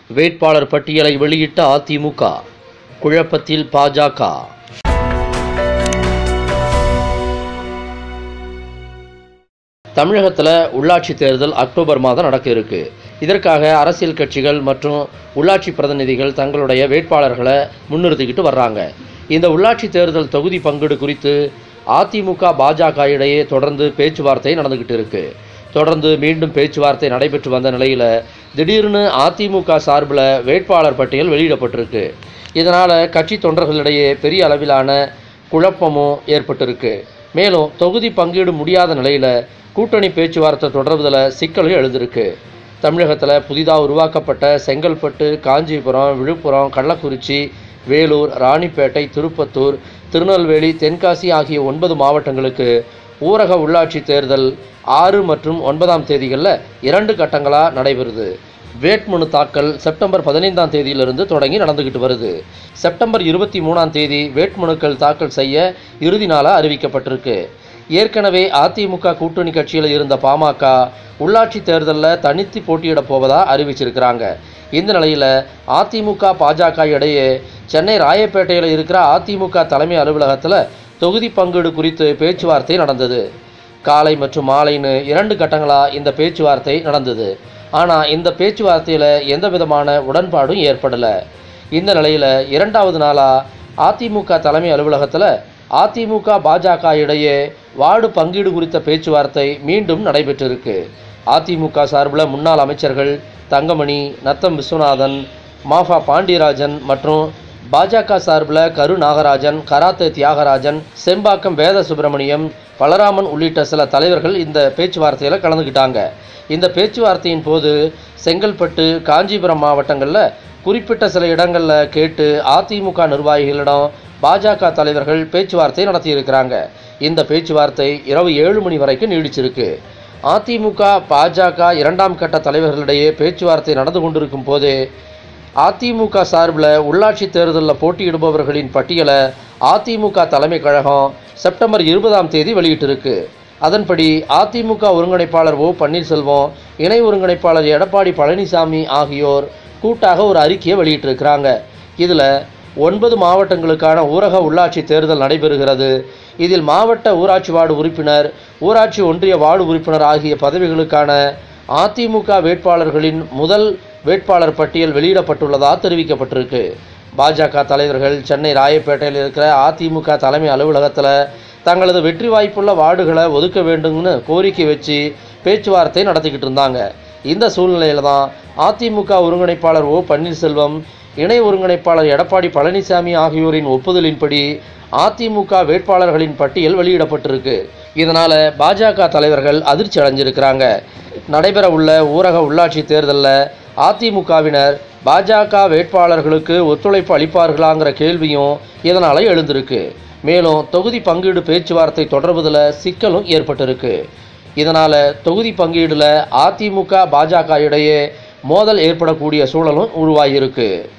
வேட்பாளர் பட்டியலை வெளியிட்ட அதிமுக, குழப்பத்தில் பாஜக. தமிழகத்தில் உள்ளாட்சி தேர்தல் அக்டோபர் மாதம் நடக்க இருக்கு. இதற்காக அரசியல் கட்சிகள் மற்றும் உள்ளாட்சி பிரதிநிதிகள் தங்களுடைய வேட்பாளர்களை முன்னிறுத்திக்கிட்டு வர்றாங்க. இந்த உள்ளாட்சி தேர்தல் தொகுதி பங்கீடு குறித்து அதிமுக, பாஜக இடையே தொடர்ந்து பேச்சுவார்த்தை நடந்துகிட்டு இருக்கு. தொடர்ந்து மீண்டும் பேச்சுவார்த்தை நடைபெற்று வந்த நிலையில் திடீர்னு அதிமுக சார்பில் வேட்பாளர் பட்டியல் வெளியிடப்பட்டிருக்கு. இதனால் கட்சி தொண்டர்களிடையே பெரிய அளவிலான குழப்பமும் ஏற்பட்டிருக்கு. மேலும் தொகுதி பங்கீடு முடியாத நிலையில் கூட்டணி பேச்சுவார்த்தை தொடர்வதில் சிக்கலும் எழுந்திருக்கு. தமிழகத்தில் புதிதாக உருவாக்கப்பட்ட செங்கல்பட்டு, காஞ்சிபுரம், விழுப்புரம், கள்ளக்குறிச்சி, வேலூர், ராணிப்பேட்டை, திருப்பத்தூர், திருநெல்வேலி, தென்காசி ஆகிய 9 மாவட்டங்களுக்கு ஊரக உள்ளாட்சி தேர்தல் 6 மற்றும் 9ஆம் தேதிகளில் 2 கட்டங்களாக நடைபெறுது. வேட்புமனு தாக்கல் செப்டம்பர் 15ஆம் தேதியிலிருந்து தொடங்கி நடந்துக்கிட்டு வருது. செப்டம்பர் 23ஆம் தேதி வேட்புமனுக்கள் தாக்கல் செய்ய இறுதி நாளாக அறிவிக்கப்பட்டிருக்கு. ஏற்கனவே அதிமுக கூட்டணி கட்சியில் இருந்த பாமக உள்ளாட்சி தேர்தலில் தனித்து போட்டியிட போவதாக அறிவிச்சிருக்கிறாங்க. இந்த நிலையில் அதிமுக, பாஜக இடையே சென்னை ராயப்பேட்டையில் இருக்கிற அதிமுக தலைமை அலுவலகத்தில் தொகுதி பங்கீடு குறித்து பேச்சுவார்த்தை நடந்தது. காலை மற்றும் மாலைன்னு 2 கட்டங்களாக இந்த பேச்சுவார்த்தை நடந்தது. ஆனால் இந்த பேச்சுவார்த்தையில் எந்த விதமான உடன்பாடும் ஏற்படலை. இந்த நிலையில் 2வது நாளாக அதிமுக தலைமை அலுவலகத்தில் அதிமுக, பாஜக இடையே வார்டு பங்கீடு குறித்த பேச்சுவார்த்தை மீண்டும் நடைபெற்றிருக்கு. அதிமுக சார்பில் முன்னாள் அமைச்சர்கள் தங்கமணி, நத்தம் விஸ்வநாதன், மாஃபா பாண்டியராஜன் மற்றும் பாஜக சார்பில் கரு நாகராஜன், கராத்தே தியாகராஜன், செம்பாக்கம் வேத சுப்பிரமணியம், பலராமன் உள்ளிட்ட சில தலைவர்கள் இந்த பேச்சுவார்த்தையில் கலந்துக்கிட்டாங்க. இந்த பேச்சுவார்த்தையின் போது செங்கல்பட்டு, காஞ்சிபுரம் மாவட்டங்களில் குறிப்பிட்ட சில இடங்களில் கேட்டு அதிமுக நிர்வாகிகளிடம் பாஜக தலைவர்கள் பேச்சுவார்த்தை நடத்தியிருக்கிறாங்க. இந்த பேச்சுவார்த்தை இரவு 7 மணி வரைக்கும் நீடிச்சிருக்கு. அதிமுக, பாஜக 2ஆம் கட்ட தலைவர்களிடையே பேச்சுவார்த்தை நடந்து கொண்டிருக்கும் போதே அதிமுக சார்பில் உள்ளாட்சி தேர்தலில் போட்டியிடுபவர்களின் பட்டியலை அதிமுக தலைமை கழகம் செப்டம்பர் 20ஆம் தேதி வெளியிட்டிருக்கு. அதன்படி அதிமுக ஒருங்கிணைப்பாளர் ஓ பன்னீர்செல்வம், இணை ஒருங்கிணைப்பாளர் எடப்பாடி பழனிசாமி ஆகியோர் கூட்டாக ஒரு அறிக்கையை வெளியிட்டிருக்கிறாங்க. இதில் 9 மாவட்டங்களுக்கான ஊரக உள்ளாட்சி தேர்தல் நடைபெறுகிறது. இதில் மாவட்ட ஊராட்சி வார்டு உறுப்பினர், ஊராட்சி ஒன்றிய வார்டு உறுப்பினர் ஆகிய பதவிகளுக்கான அதிமுக வேட்பாளர்களின் முதல் வேட்பாளர் பட்டியல் வெளியிடப்பட்டுள்ளதாக தெரிவிக்கப்பட்டிருக்கு. பாஜக தலைவர்கள் சென்னை ராயப்பேட்டையில் இருக்கிற அதிமுக தலைமை அலுவலகத்தில் தங்களது வெற்றி வாய்ப்புள்ள வார்டுகளை ஒதுக்க வேண்டும்னு கோரிக்கை வச்சு பேச்சுவார்த்தை நடத்திக்கிட்டு இருந்தாங்க. இந்த சூழ்நிலையில் தான் அதிமுக ஒருங்கிணைப்பாளர் ஓ பன்னீர்செல்வம், இணை ஒருங்கிணைப்பாளர் எடப்பாடி பழனிசாமி ஆகியோரின் ஒப்புதலின்படி அதிமுக வேட்பாளர்களின் பட்டியல் வெளியிடப்பட்டிருக்கு. இதனால் பாஜக தலைவர்கள் அதிர்ச்சி அடைஞ்சிருக்கிறாங்க. நடைபெற உள்ள ஊரக உள்ளாட்சி தேர்தலில் அதிமுகவினர் பாஜக வேட்பாளர்களுக்கு ஒத்துழைப்பு அளிப்பார்களாங்கிற கேள்வியும் இதனால் எழுந்திருக்கு. மேலும் தொகுதி பங்கீடு பேச்சுவார்த்தை தொடர்வதில் சிக்கலும் ஏற்பட்டிருக்கு. இதனால் தொகுதி பங்கீடில் அதிமுக, பாஜக இடையே மோதல் ஏற்படக்கூடிய சூழலும் உருவாகியிருக்கு.